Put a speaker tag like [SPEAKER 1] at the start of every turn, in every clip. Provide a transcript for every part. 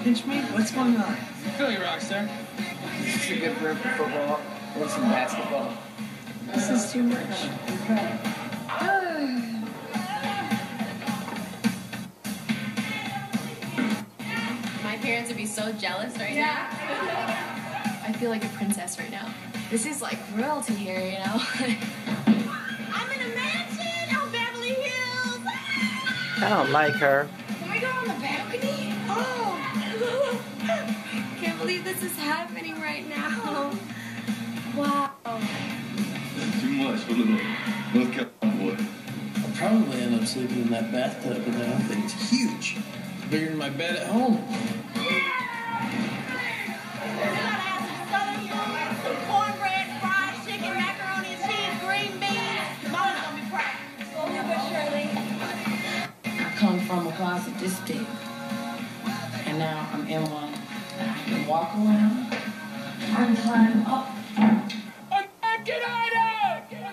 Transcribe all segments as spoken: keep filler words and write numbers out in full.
[SPEAKER 1] pinch me? What's going on?
[SPEAKER 2] Philly Rockstar.
[SPEAKER 1] This is a good rip for football or some basketball. This is too much.
[SPEAKER 3] My parents would be so jealous right now. I feel like a princess right now. This is like royalty here, you know? I'm in a mansion on Beverly Hills.
[SPEAKER 4] I don't like her.
[SPEAKER 3] Can we go on the balcony? Oh! Can't believe this is happening right now. Wow.
[SPEAKER 5] Too much for little North Carolina boy.
[SPEAKER 6] I'll probably end up sleeping in that bathtub, but that thing's huge. It's bigger than my bed at home.
[SPEAKER 7] I come from a closet this big, and now I'm in one. I can walk around. I can climb up.
[SPEAKER 2] Get out of here!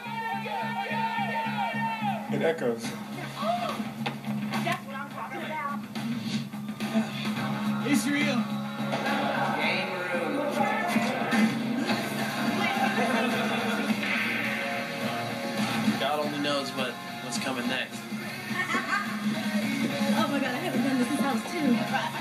[SPEAKER 2] It echoes.
[SPEAKER 3] That's what I'm talking about.
[SPEAKER 2] It's real.
[SPEAKER 1] Game room.
[SPEAKER 6] God only knows what, what's coming next.
[SPEAKER 3] Oh my god, I haven't done this in this house too.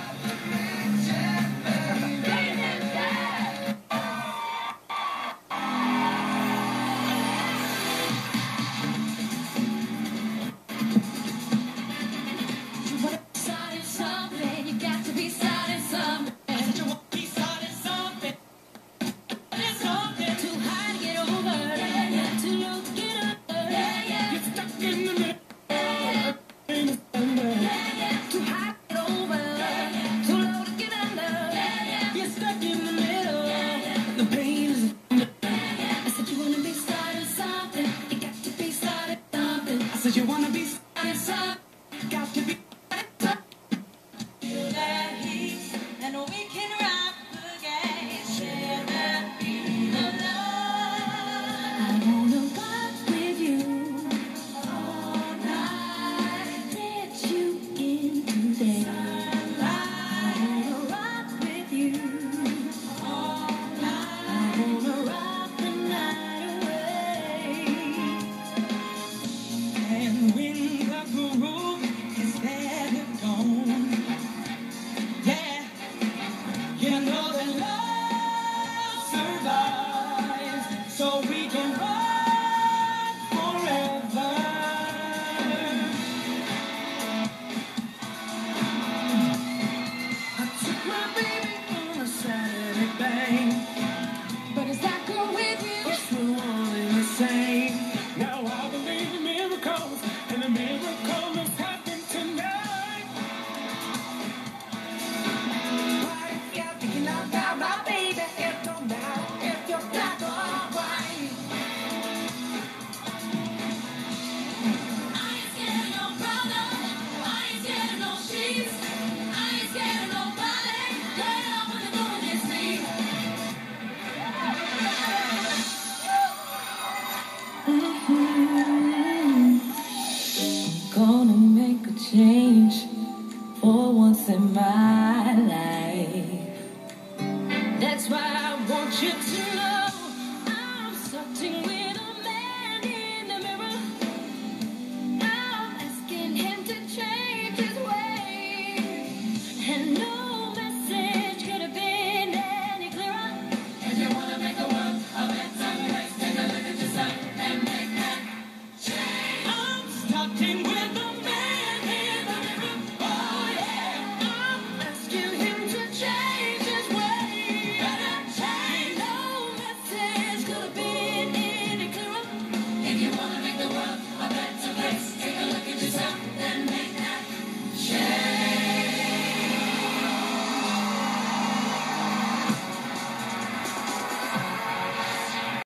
[SPEAKER 7] You wanna be started something, got to be started something. Feel that heat, and we can rock the game. Share that beat of love. I wanna rock with you all night. Get you in today. I wanna rock with you all night. I wanna rock the night away. And when the groove is dead and gone, yeah, you know that love survives, so we can run forever. I took my baby on a Saturday bang, but is that good with you? It's the one and the same. Now I believe in miracles, and a miracle has happened tonight. But if you're thinking about my baby, it don't matter if you're black or white. I ain't scared of no problem, I ain't scared of no sheets, I ain't scared of nobody. Get up when the moon gets me. Gonna make a change for once in my life. That's why I want you to know.